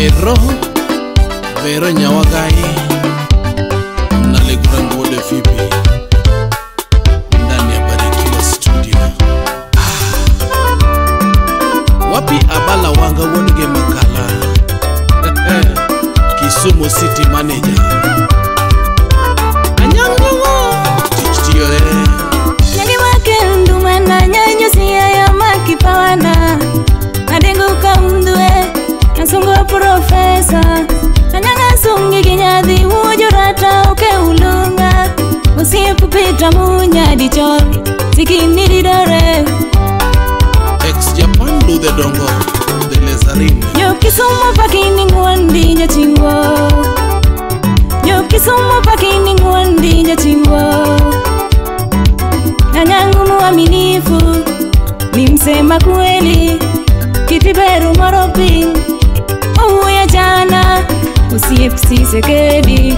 Vero Nyawagai na Legurango de Fibi ndani ya Barikiwa Studio. Wapi abala wanga wonge makala Kisumu City Manager Anyango Tichitio Nyagi wakendu mana nyanyo siya ya makipawana Adengu kamdue Nasungo profesa Anyanga sungi kinyadhi Ujurata uke ulunga Usiye kupita munya dichol Sikini didore Ex-Japan do the dongo The Lezarin Yo Kisumu pakini nguandi nyachingwo Yo Kisumu pakini nguandi nyachingwo Anyangu muaminifu Ni msema kweli Kitiberu moropi Uwe jana Usiye sekedi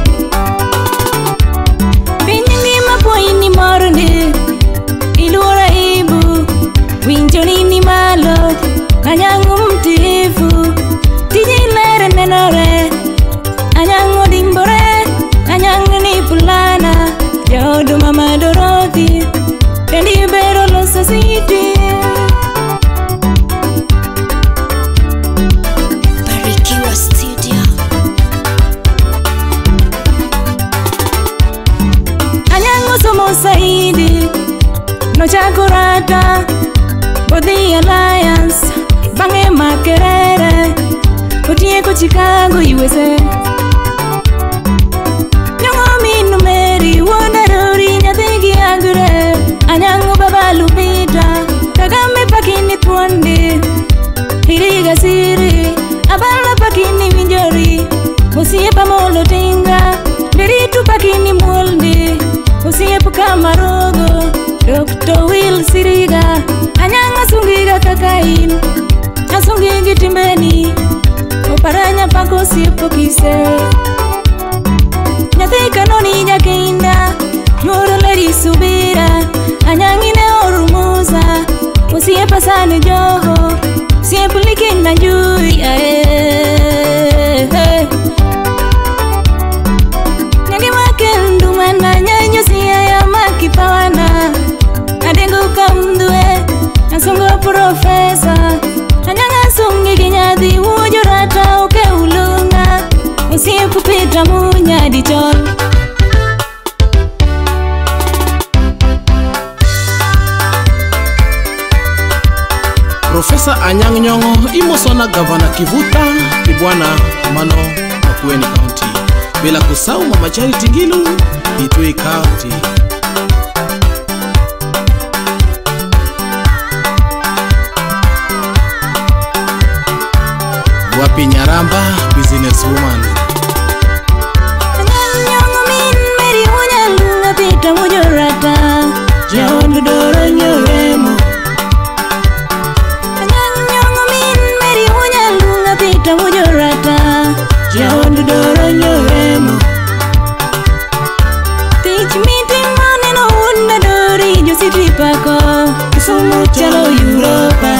Binyingi mapoini morundi Ilura ibu Winjoni ni malo Anyangu mtifu Tijilere nenore Anyangu dimbore Anyangu ni pulana Jodo mama Dorothy Tendi bero losa city Barikiwa Studio. Anyangu somo saidi No chakurata Bodi Alliance Bange makerere Utie ko Chicago USA Nyongo minu meri Wona rori nyathigi agure Anyangu baba Lupita Kagame pakini tuonde Hiriga siri Abala pakini minjori Usie pamolo tinga Deritu pakini muldi Usie pukamarogo Dr. Will Siriga Anyanga sungiga kakain Asungi timbeni Oparanya pako sipo kise Nyathi kanoni nyakinda Nyoro leri subira Anyangine orumuza Usie pasani joho Usie puliki na jui Nyagi wakendu mana nyanyo siya ya makipawana Adengu kamdue Nasungo profesa Anyanga sungi kinyadhi Ujurata uke ulunga Usiye kupita munya dichol Profesa Anyang' Nyong'o imosona Gavana Kivuta Kibwana Mano Makueni County bila kusahau Mama Charity Ngilu Kitui County. Wapi Nyaramba businesswoman Nyong'o min meri unyalunga pita mujurata Jaondu doro nyoremo Nyong'o min meri unyalunga pita mujurata Jaondu doro nyoremo Tich meeting maneno unda dori jo city pako Kisumu chalo Europa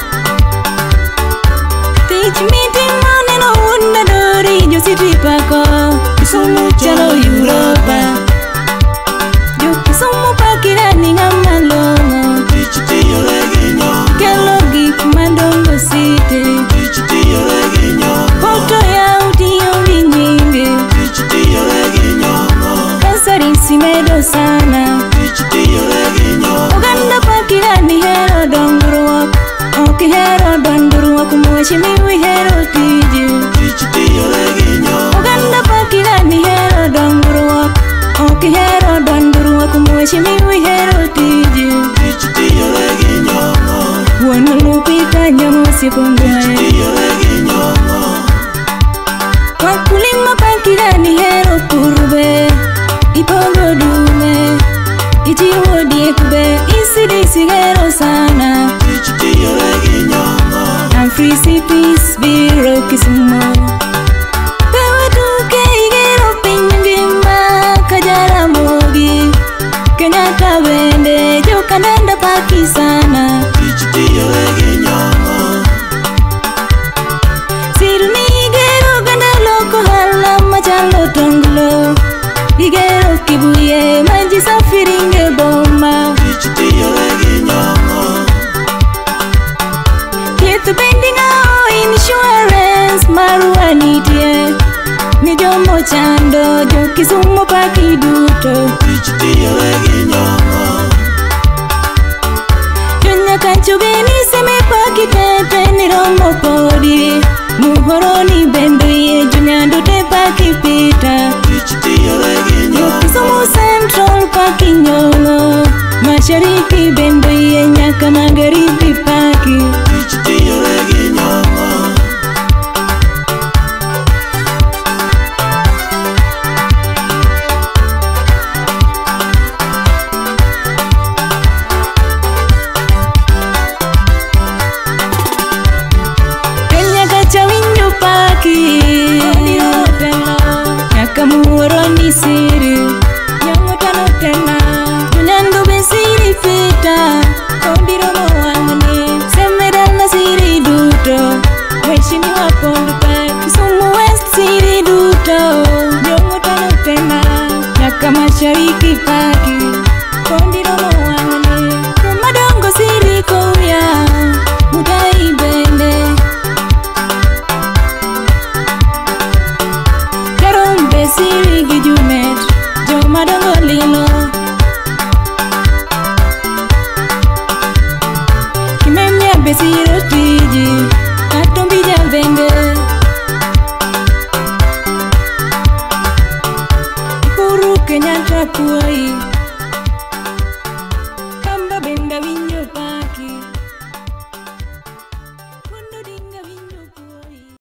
Tich meeting maneno unda dori jo city pako Kisumu chalo Europa Jo Kisumu pakirani ngama longo Tich tiyore gi nyong'o Kelo gik mandongo city Tich tiyore gi nyong'o Poto ya utiyo gi nyinge Tich tiyore gi nyong'o Kasarisi medo sana Tich tiyore gi nyong'o Oganda pakirani hero dongruok Oki hero dongruok Mweshimiwi hero tiji Tich tiyore gi nyong'o Oganda pakirani hero dongruok Oki hero dongruok Mweshimiwi hero tiji Tich tiyore gi nyong'o Wono Lupita Nyong'o sipongwae Tiyore gi nyong'o Wakulima pakirani hero purbe Ipogo dume Ichiwo diekbe Isidisi hero sana Tich tiyore gi nyong'o I'm free cities biro Kisumu Pewe tuke igero pinyngima Kajara mogi Kenyatta bende Jokananda pakisana Tich tiyore gi nyong'o Siruni igero marua nitie ni jomo chando jo Kisumu paki duto Tichitiere gi nyongo Jonya kachugeni seme paki tete ni romo podi Muhoroni bendo ye jonyando te paki pita Tichitiere gi nyongo Kisumu Central paki nyongo Mashariki bendo ye nyaka magharibi paki Tichitiere gi nyongo Muhoroni siri nyongo tano tena Junyando be siri fita Kondiro mawangni Semedal na siri duto Weshini wapondo pa Kisumu West siri duto Nyongo tano tena Nyaka mashariki paki Kondiro mawangni Kumadongo siri kuya Mutai bende Siri gi Junet, jo madongo lilo Kimemia besiro ti